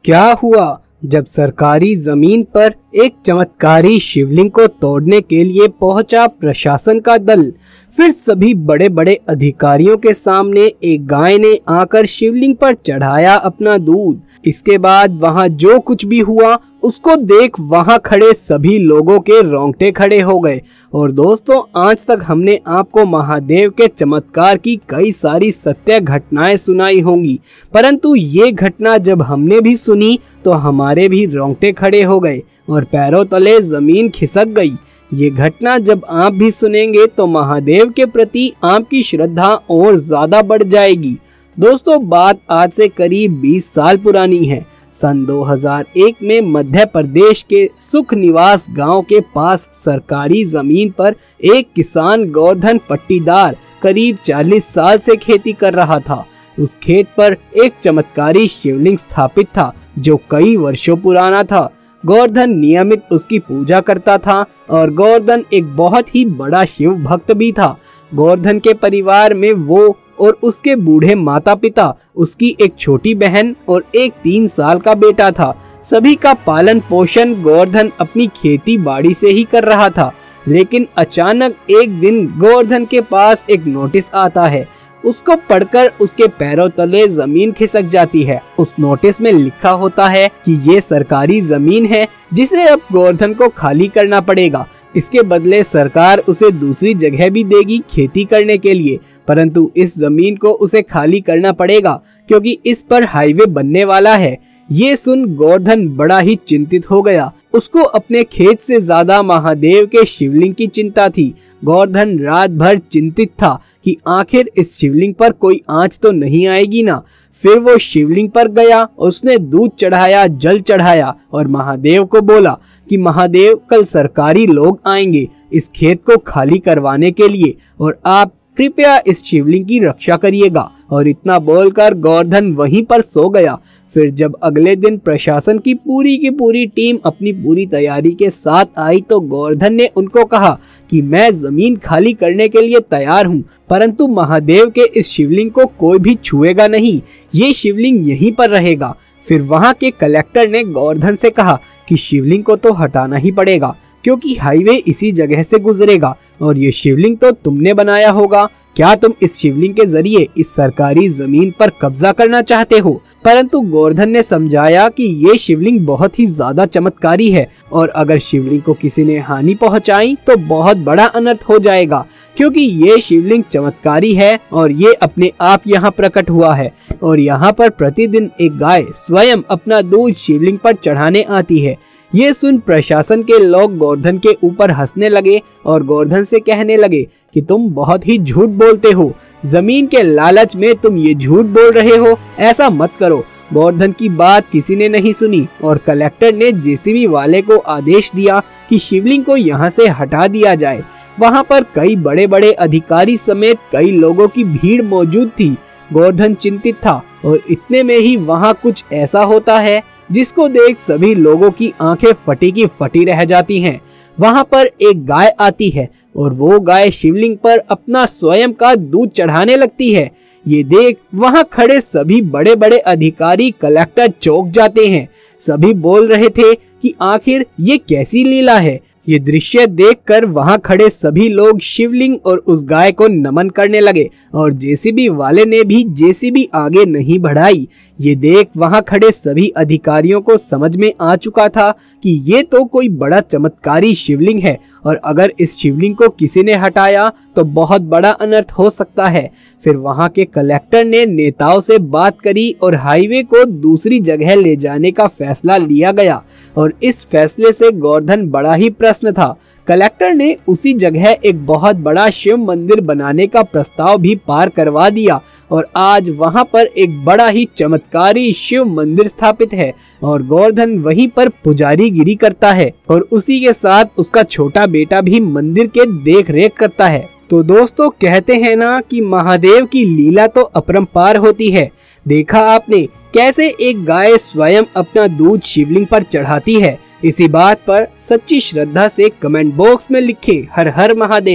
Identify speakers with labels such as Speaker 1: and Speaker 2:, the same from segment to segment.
Speaker 1: क्या हुआ जब सरकारी जमीन पर एक चमत्कारी शिवलिंग को तोड़ने के लिए पहुंचा प्रशासन का दल। फिर सभी बड़े बड़े अधिकारियों के सामने एक गाय ने आकर शिवलिंग पर चढ़ाया अपना दूध। इसके बाद वहां जो कुछ भी हुआ उसको देख वहां खड़े सभी लोगों के रोंगटे खड़े हो गए। और दोस्तों, आज तक हमने आपको महादेव के चमत्कार की कई सारी सत्य घटनाएं सुनाई होंगी, परंतु ये घटना जब हमने भी सुनी तो हमारे भी रोंगटे खड़े हो गए और पैरों तले जमीन खिसक गई। ये घटना जब आप भी सुनेंगे तो महादेव के प्रति आपकी श्रद्धा और ज्यादा बढ़ जाएगी। दोस्तों, बात आज से करीब 20 साल पुरानी है। सन 2001 में मध्य प्रदेश के सुख निवास गांव के पास सरकारी जमीन पर एक किसान गोवर्धन पट्टीदार करीब 40 साल से खेती कर रहा था। उस खेत पर एक चमत्कारी शिवलिंग स्थापित था जो कई वर्षों पुराना था। गोवर्धन नियमित उसकी पूजा करता था और गोवर्धन एक बहुत ही बड़ा शिव भक्त भी था। गोवर्धन के परिवार में वो और उसके बूढ़े माता पिता, उसकी एक छोटी बहन और एक 3 साल का बेटा था। सभी का पालन पोषण गोवर्धन अपनी खेती बाड़ी से ही कर रहा था। लेकिन अचानक एक दिन गोवर्धन के पास एक नोटिस आता है। उसको पढ़कर उसके पैरों तले जमीन खिसक जाती है। उस नोटिस में लिखा होता है कि ये सरकारी जमीन है जिसे अब गोवर्धन को खाली करना पड़ेगा। इसके बदले सरकार उसे दूसरी जगह भी देगी खेती करने के लिए, परंतु इस जमीन को उसे खाली करना पड़ेगा क्योंकि इस पर हाईवे बनने वाला है। ये सुन गोवर्धन बड़ा ही चिंतित हो गया। उसको अपने खेत से ज्यादा महादेव के शिवलिंग की चिंता थी। गोवर्धन रात भर चिंतित था कि आखिर इस शिवलिंग पर कोई आंच तो नहीं आएगी ना। फिर वो शिवलिंग पर गया, उसने दूध चढ़ाया, जल चढ़ाया और महादेव को बोला कि महादेव, कल सरकारी लोग आएंगे इस खेत को खाली करवाने के लिए और आप कृपया इस शिवलिंग की रक्षा करिएगा। और इतना बोलकर गोवर्धन वहीं पर सो गया। फिर जब अगले दिन प्रशासन की पूरी टीम अपनी पूरी तैयारी के साथ आई तो गोवर्धन ने उनको कहा कि मैं जमीन खाली करने के लिए तैयार हूँ, परंतु महादेव के इस शिवलिंग को कोई भी छुएगा नहीं, ये शिवलिंग यहीं पर रहेगा। फिर वहाँ के कलेक्टर ने गोवर्धन से कहा कि शिवलिंग को तो हटाना ही पड़ेगा क्योंकि हाईवे इसी जगह से गुजरेगा और ये शिवलिंग तो तुमने बनाया होगा। क्या तुम इस शिवलिंग के जरिए इस सरकारी जमीन पर कब्जा करना चाहते हो? परंतु गोवर्धन ने समझाया कि ये शिवलिंग बहुत ही ज्यादा चमत्कारी है और अगर शिवलिंग को किसी ने हानि पहुंचाई तो बहुत बड़ा अनर्थ हो जाएगा, क्योंकि ये शिवलिंग चमत्कारी है और ये अपने आप यहाँ प्रकट हुआ है और यहाँ पर प्रतिदिन एक गाय स्वयं अपना दूध शिवलिंग पर चढ़ाने आती है। ये सुन प्रशासन के लोग गोवर्धन के ऊपर हंसने लगे और गोवर्धन से कहने लगे कि तुम बहुत ही झूठ बोलते हो, जमीन के लालच में तुम ये झूठ बोल रहे हो, ऐसा मत करो। गोवर्धन की बात किसी ने नहीं सुनी और कलेक्टर ने जेसीबी वाले को आदेश दिया कि शिवलिंग को यहाँ से हटा दिया जाए। वहाँ पर कई बड़े बड़े अधिकारी समेत कई लोगों की भीड़ मौजूद थी। गोवर्धन चिंतित था और इतने में ही वहाँ कुछ ऐसा होता है जिसको देख सभी लोगों की आंखें फटी की फटी रह जाती हैं। वहाँ पर एक गाय आती है और वो गाय शिवलिंग पर अपना स्वयं का दूध चढ़ाने लगती है। ये देख वहाँ खड़े सभी बड़े बड़े अधिकारी कलेक्टर चौंक जाते हैं। सभी बोल रहे थे कि आखिर ये कैसी लीला है। ये दृश्य देखकर वहाँ खड़े सभी लोग शिवलिंग और उस गाय को नमन करने लगे और जेसीबी वाले ने भी जेसीबी आगे नहीं बढ़ाई। ये देख वहाँ खड़े सभी अधिकारियों को समझ में आ चुका था कि ये तो कोई बड़ा चमत्कारी शिवलिंग है और अगर इस शिवलिंग को किसी ने हटाया तो बहुत बड़ा अनर्थ हो सकता है। फिर वहाँ के कलेक्टर ने नेताओं से बात करी और हाईवे को दूसरी जगह ले जाने का फैसला लिया गया और इस फैसले से गोवर्धन बड़ा ही प्रसन्न था। कलेक्टर ने उसी जगह एक बहुत बड़ा शिव मंदिर बनाने का प्रस्ताव भी पार करवा दिया और आज वहां पर एक बड़ा ही चमत्कारी शिव मंदिर स्थापित है और गोवर्धन वहीं पर पुजारीगिरी करता है और उसी के साथ उसका छोटा बेटा भी मंदिर के देख रेख करता है। तो दोस्तों, कहते हैं ना कि महादेव की लीला तो अपरंपार होती है। देखा आपने कैसे एक गाय स्वयं अपना दूध शिवलिंग पर चढ़ाती है। इसी बात पर सच्ची श्रद्धा से कमेंट बॉक्स में लिखें हर हर महादेव।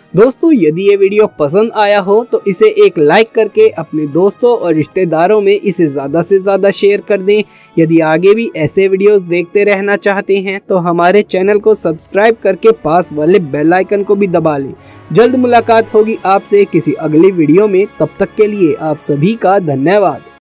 Speaker 1: दोस्तों यदि ये वीडियो पसंद आया हो तो इसे एक लाइक करके अपने दोस्तों और रिश्तेदारों में इसे ज़्यादा से ज़्यादा शेयर कर दें। यदि आगे भी ऐसे वीडियोस देखते रहना चाहते हैं तो हमारे चैनल को सब्सक्राइब करके पास वाले बेल आइकन को भी दबा लें। जल्द मुलाकात होगी आपसे किसी अगली वीडियो में, तब तक के लिए आप सभी का धन्यवाद।